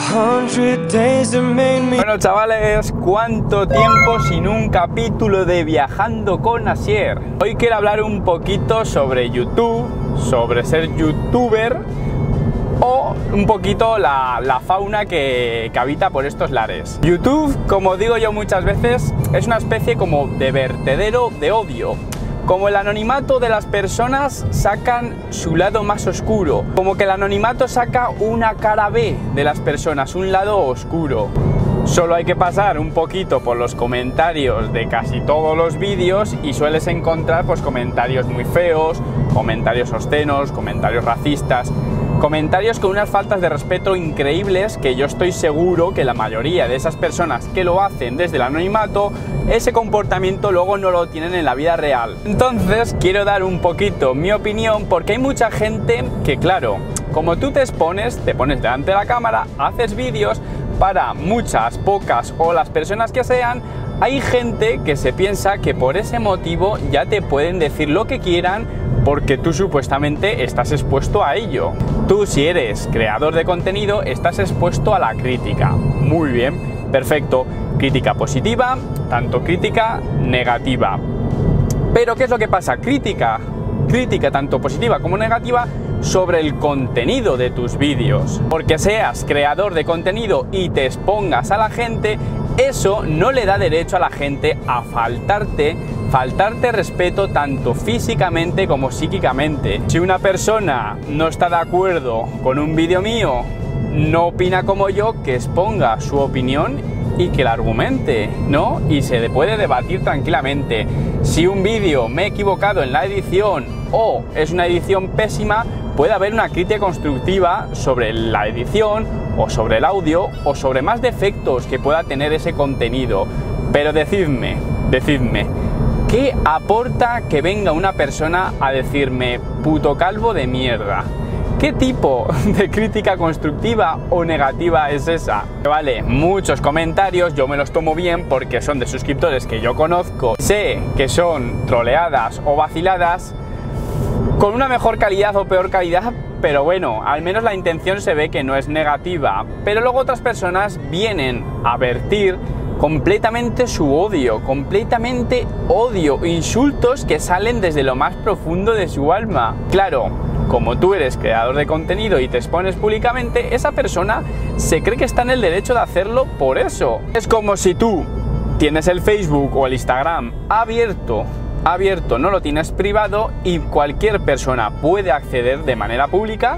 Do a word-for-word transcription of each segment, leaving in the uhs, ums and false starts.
Bueno, chavales, ¿cuánto tiempo sin un capítulo de Viajando con Asier? Hoy quiero hablar un poquito sobre YouTube, sobre ser youtuber o un poquito la, la fauna que, que habita por estos lares. YouTube, como digo yo muchas veces, es una especie como de vertedero de odio. Como el anonimato de las personas sacan su lado más oscuro, como que el anonimato saca una cara B de las personas, un lado oscuro. Solo hay que pasar un poquito por los comentarios de casi todos los vídeos y sueles encontrar pues comentarios muy feos, comentarios obscenos, comentarios racistas, comentarios con unas faltas de respeto increíbles que yo estoy seguro que la mayoría de esas personas que lo hacen desde el anonimato, ese comportamiento luego no lo tienen en la vida real. Entonces quiero dar un poquito mi opinión porque hay mucha gente que, claro, como tú te expones, te pones delante de la cámara, haces vídeos, para muchas, pocas o las personas que sean, hay gente que se piensa que por ese motivo ya te pueden decir lo que quieran porque tú supuestamente estás expuesto a ello. Tú, si eres creador de contenido, estás expuesto a la crítica. Muy bien, perfecto. Crítica positiva, tanto crítica negativa. Pero ¿qué es lo que pasa? Crítica, crítica tanto positiva como negativa sobre el contenido de tus vídeos. Porque seas creador de contenido y te expongas a la gente, eso no le da derecho a la gente a faltarte, faltarte respeto tanto físicamente como psíquicamente. Si una persona no está de acuerdo con un vídeo mío, no opina como yo, que exponga su opinión y que la argumente, ¿no? Y se puede debatir tranquilamente. Si un vídeo me he equivocado en la edición o es una edición pésima, puede haber una crítica constructiva sobre la edición o sobre el audio o sobre más defectos que pueda tener ese contenido. Pero decidme, decidme, ¿qué aporta que venga una persona a decirme puto calvo de mierda? ¿Qué tipo de crítica constructiva o negativa es esa? Vale, muchos comentarios yo me los tomo bien porque son de suscriptores que yo conozco. Sé que son troleadas o vaciladas con una mejor calidad o peor calidad, pero bueno, al menos la intención se ve que no es negativa. Pero luego otras personas vienen a vertir completamente su odio, completamente odio, insultos que salen desde lo más profundo de su alma. Claro, como tú eres creador de contenido y te expones públicamente, esa persona se cree que está en el derecho de hacerlo por eso. Es como si tú tienes el Facebook o el Instagram abierto, abierto, no lo tienes privado y cualquier persona puede acceder de manera pública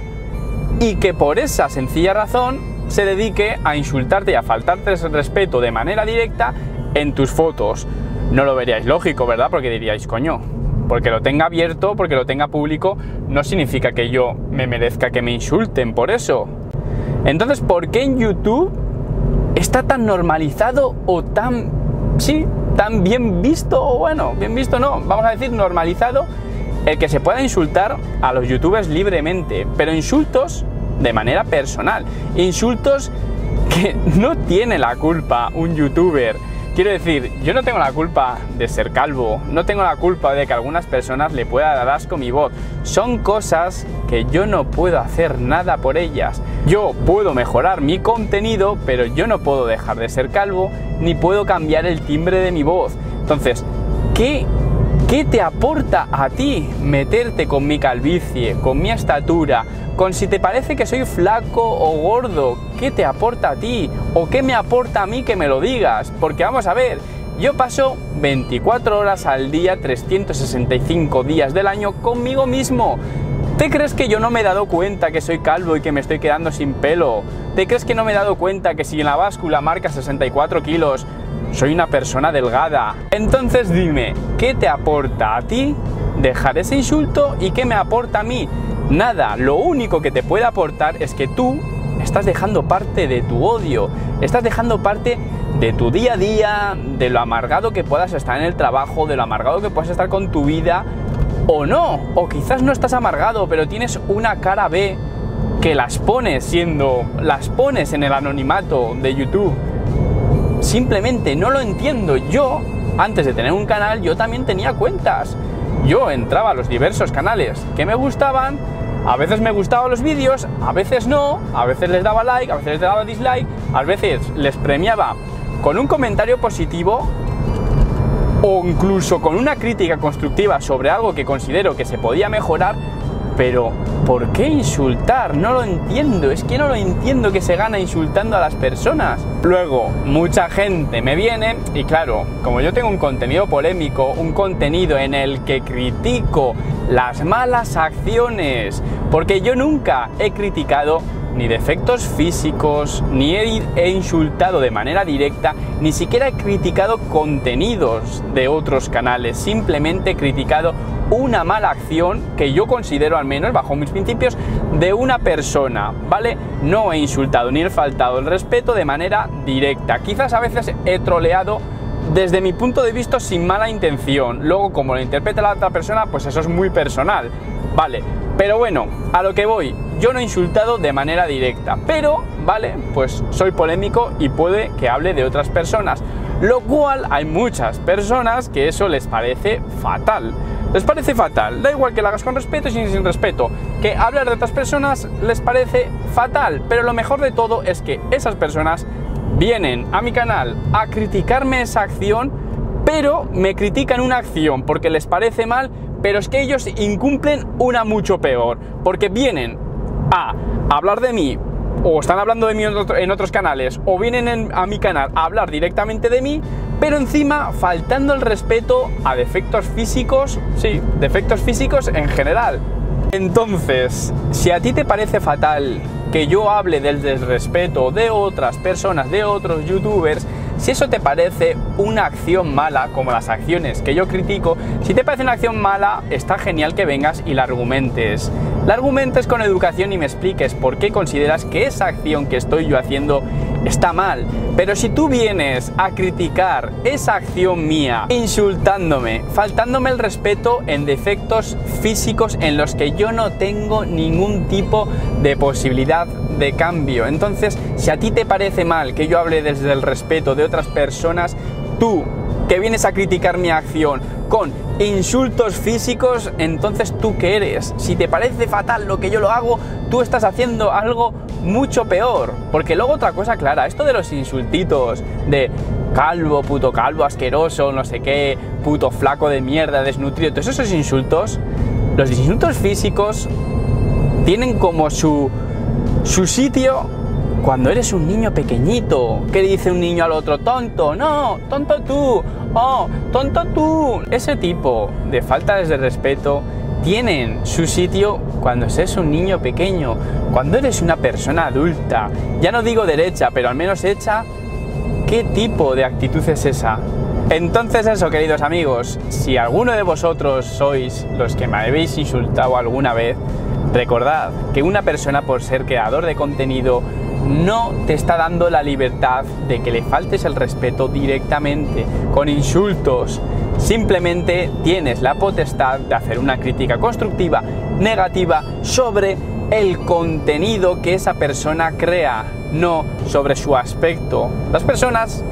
y que por esa sencilla razón se dedique a insultarte y a faltarte el respeto de manera directa en tus fotos. No lo veríais lógico, ¿verdad? Porque diríais, coño, porque lo tenga abierto, porque lo tenga público, no significa que yo me merezca que me insulten por eso. Entonces, ¿por qué en YouTube está tan normalizado o tan, sí, tan bien visto, o bueno, bien visto no, vamos a decir normalizado, el que se pueda insultar a los youtubers libremente, pero insultos de manera personal, insultos que no tiene la culpa un youtuber? Quiero decir, yo no tengo la culpa de ser calvo, no tengo la culpa de que a algunas personas le pueda dar asco mi voz. Son cosas que yo no puedo hacer nada por ellas. Yo puedo mejorar mi contenido, pero yo no puedo dejar de ser calvo, ni puedo cambiar el timbre de mi voz. Entonces, ¿qué, qué te aporta a ti meterte con mi calvicie, con mi estatura, con si te parece que soy flaco o gordo? ¿Qué te aporta a ti? ¿O qué me aporta a mí que me lo digas? Porque vamos a ver, yo paso veinticuatro horas al día, trescientos sesenta y cinco días del año conmigo mismo. ¿Te crees que yo no me he dado cuenta que soy calvo y que me estoy quedando sin pelo? ¿Te crees que no me he dado cuenta que si en la báscula marca sesenta y cuatro kilos, soy una persona delgada? Entonces dime, ¿qué te aporta a ti dejar ese insulto y qué me aporta a mí? Nada, lo único que te puede aportar es que tú estás dejando parte de tu odio, estás dejando parte de tu día a día, de lo amargado que puedas estar en el trabajo, de lo amargado que puedas estar con tu vida, o no, o quizás no estás amargado, pero tienes una cara B que las pones siendo, las pones en el anonimato de YouTube. Simplemente no lo entiendo. Yo, antes de tener un canal, yo también tenía cuentas. yo entraba a los diversos canales que me gustaban, a veces me gustaban los vídeos, a veces no, a veces les daba like, a veces les daba dislike, a veces les premiaba con un comentario positivo o incluso con una crítica constructiva sobre algo que considero que se podía mejorar. Pero, ¿por qué insultar? No lo entiendo, es que no lo entiendo que se gana insultando a las personas. Luego, mucha gente me viene y claro, como yo tengo un contenido polémico, un contenido en el que critico las malas acciones, porque yo nunca he criticado ni defectos físicos, ni he, he insultado de manera directa, ni siquiera he criticado contenidos de otros canales, simplemente he criticado una mala acción que yo considero, al menos bajo mis principios, de una persona, ¿vale? No he insultado ni he faltado el respeto de manera directa. Quizás a veces he troleado desde mi punto de vista sin mala intención. Luego, como lo interpreta la otra persona, pues eso es muy personal, ¿vale? Pero bueno, a lo que voy, yo no he insultado de manera directa, pero, ¿vale? Pues soy polémico y puede que hable de otras personas, lo cual hay muchas personas que eso les parece fatal. Les parece fatal, da igual que lo hagas con respeto y sin, sin respeto, que hablar de otras personas les parece fatal, pero lo mejor de todo es que esas personas vienen a mi canal a criticarme esa acción, pero me critican una acción porque les parece mal, pero es que ellos incumplen una mucho peor, porque vienen a hablar de mí, o están hablando de mí en otros canales, o vienen en, a mi canal a hablar directamente de mí, pero encima faltando el respeto a defectos físicos, sí, defectos físicos en general. Entonces, si a ti te parece fatal que yo hable del desrespeto de otras personas, de otros youtubers, si eso te parece una acción mala, como las acciones que yo critico, si te parece una acción mala, está genial que vengas y la argumentes. La argumentes con educación y me expliques por qué consideras que esa acción que estoy yo haciendo está mal. Pero si tú vienes a criticar esa acción mía, insultándome, faltándome el respeto en defectos físicos en los que yo no tengo ningún tipo de posibilidad de cambio, entonces si a ti te parece mal que yo hable desde el respeto de otras personas, tú que vienes a criticar mi acción con insultos físicos, entonces ¿tú qué eres? Si te parece fatal lo que yo lo hago, tú estás haciendo algo mucho peor. Porque luego otra cosa clara, esto de los insultitos de calvo, puto calvo, asqueroso, no sé qué, puto flaco de mierda, desnutrido, todos esos insultos, los insultos físicos tienen como su, su sitio cuando eres un niño pequeñito. ¿Qué dice un niño al otro? Tonto, no, tonto tú, oh, tonto tú. Ese tipo de faltas de respeto tienen su sitio cuando eres un niño pequeño. Cuando eres una persona adulta, ya no digo derecha, pero al menos hecha, ¿qué tipo de actitud es esa? Entonces eso, queridos amigos, si alguno de vosotros sois los que me habéis insultado alguna vez, recordad que una persona, por ser creador de contenido, no te está dando la libertad de que le faltes el respeto directamente, con insultos. Simplemente tienes la potestad de hacer una crítica constructiva, negativa, sobre el contenido que esa persona crea, no sobre su aspecto. Las personas,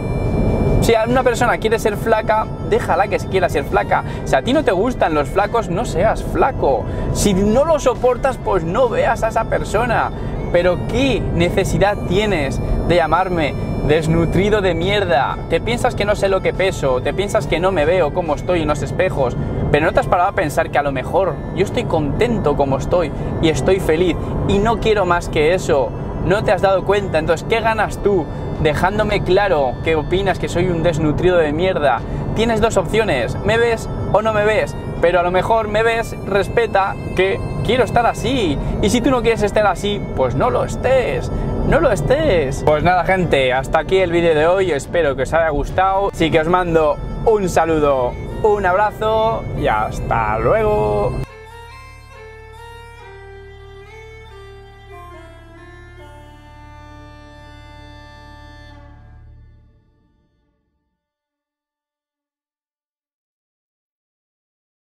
si una persona quiere ser flaca, déjala que quiera ser flaca. Si a ti no te gustan los flacos, no seas flaco. Si no lo soportas, pues no veas a esa persona. Pero ¿qué necesidad tienes de llamarme desnutrido de mierda? ¿Te piensas que no sé lo que peso? ¿Te piensas que no me veo cómo estoy en los espejos? Pero no te has parado a pensar que a lo mejor yo estoy contento como estoy y estoy feliz y no quiero más que eso. No te has dado cuenta. Entonces, ¿qué ganas tú dejándome claro que opinas que soy un desnutrido de mierda? Tienes dos opciones, me ves o no me ves, pero a lo mejor me ves, respeta que quiero estar así, y si tú no quieres estar así, pues no lo estés, no lo estés. Pues nada, gente, hasta aquí el vídeo de hoy, espero que os haya gustado, así que os mando un saludo, un abrazo y hasta luego.